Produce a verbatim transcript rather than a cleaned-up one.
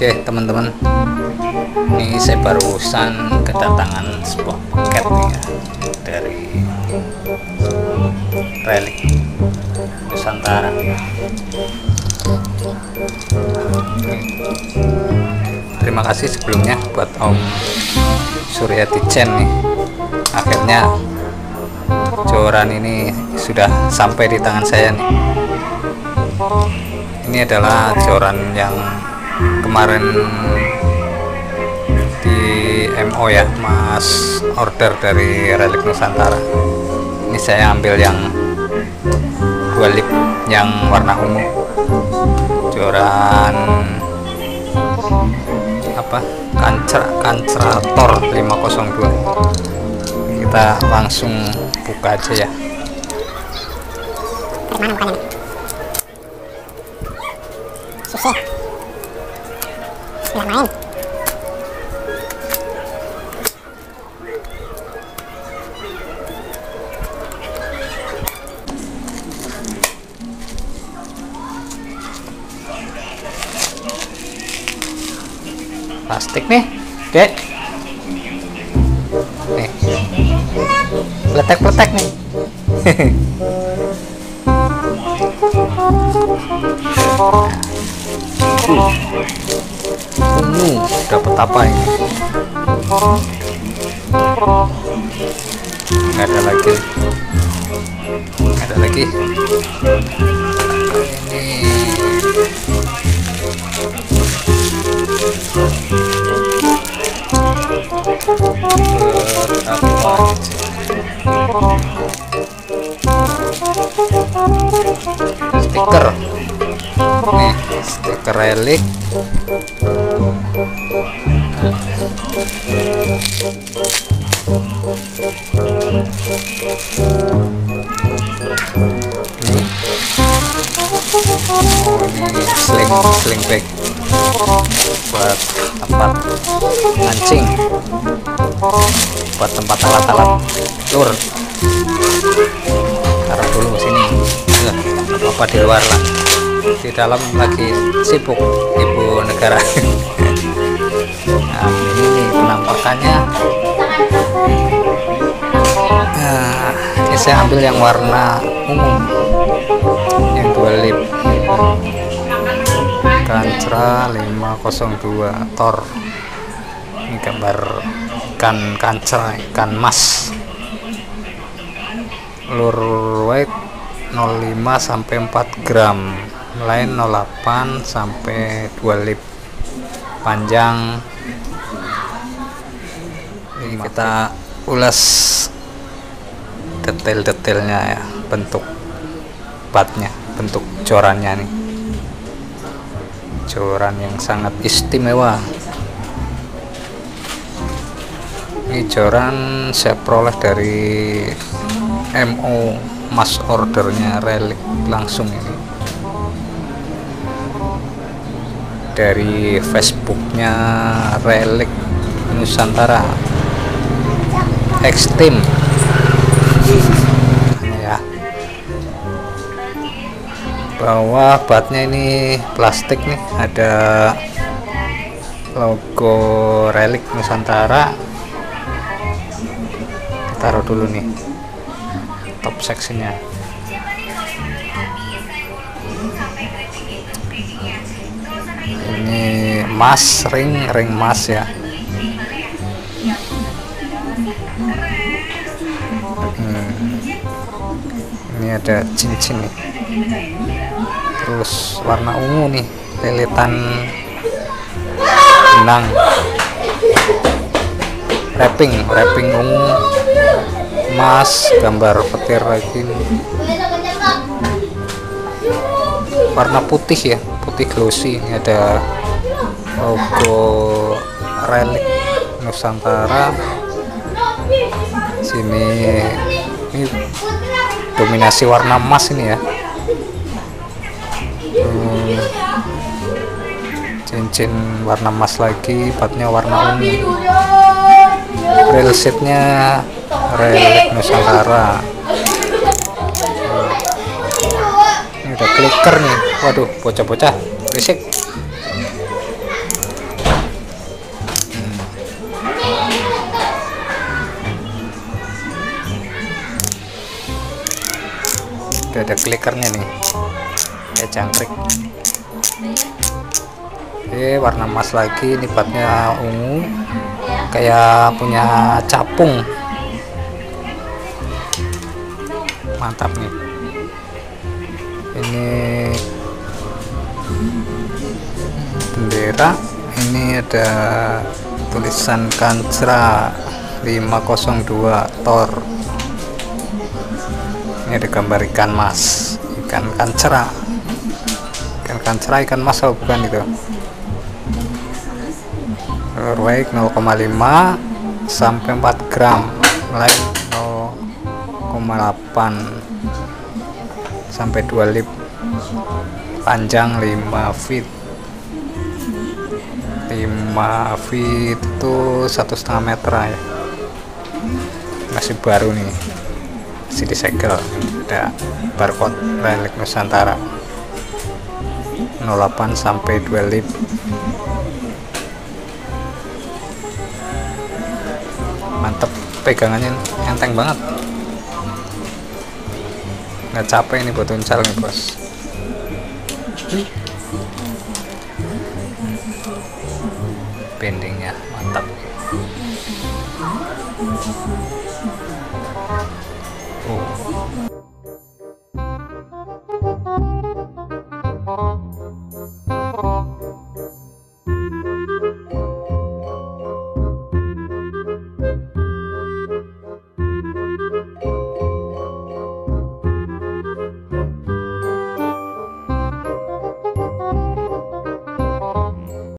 Oke teman-teman, ini saya barusan kedatangan sebuah paket nih ya, dari Relic Nusantara. Terima kasih sebelumnya buat Om Suryati Chen nih. Akhirnya joran ini sudah sampai di tangan saya nih. Ini adalah joran yang kemarin di M O ya, Mas order dari Relic Nusantara. Ini saya ambil yang dua lip yang warna ungu, joran apa kancra kancrator lima nol dua. Kita langsung buka aja ya. Susah nggak main. Plastik nih, Dek. Nih. Pletek-pletek nih. Ungu, dapat apa ini? Nggak ada lagi. Nggak ada lagi. Ini berapa? Stiker. Nih, stiker Relic. Nih. Oh, ini sling sling bag buat tempat mancing, buat tempat alat-alat lur. Taruh dulu sini, nggak apa-apa di luar lah. Di dalam lagi sibuk ibu negara. Nah, ini penampakannya. Nah, ini saya ambil yang warna umum, yang dua lip, kancra lima nol dua Thor. Ini gambar ikan kancra, ikan mas, lur weight nol lima sampai empat gram, line nol delapan sampai dua lip, panjang. Ini kita ulas detail-detailnya ya, bentuk batnya, bentuk jorannya nih, joran yang sangat istimewa. Ini joran saya peroleh dari M O, Mas ordernya Relic langsung ini, dari Facebooknya Relic Nusantara Extreme ya. Bawah batnya ini plastik nih, ada logo Relic Nusantara. Taruh dulu nih top seksinya. Ini emas, ring ring emas ya. Hmm. Ini ada cincin nih, terus warna ungu nih, lilitan benang, wrapping wrapping ungu, emas, gambar petir lagi nih. Warna putih ya, putih glossy. Ini ada logo Relic Nusantara. Sini ini dominasi warna emas ini ya. Hmm, cincin warna emas lagi, batnya warna ungu. Rail setnya Relic Nusantara. Ini udah clicker nih. Waduh, bocah-bocah berisik. udah ada klikernya nih kayak jangkrik. Oke, warna emas lagi, ini batnya ungu kayak punya capung, mantap nih. Ini bendera, ini ada tulisan Kancra lima nol dua Tor. Ini ada gambar ikan mas, ikan kancra, ikan kancra, ikan mas, oh bukan itu. Weight nol koma lima sampai empat gram, light nol koma delapan sampai dua lip, panjang lima feet. lima feet itu satu setengah meter ya, masih baru nih, masih disegel. Ada barcode Relic Nusantara nol delapan sampai dua lip. Mantep, pegangannya enteng banget, nggak capek ini buat uncal nih bos. Bendingnya mantap.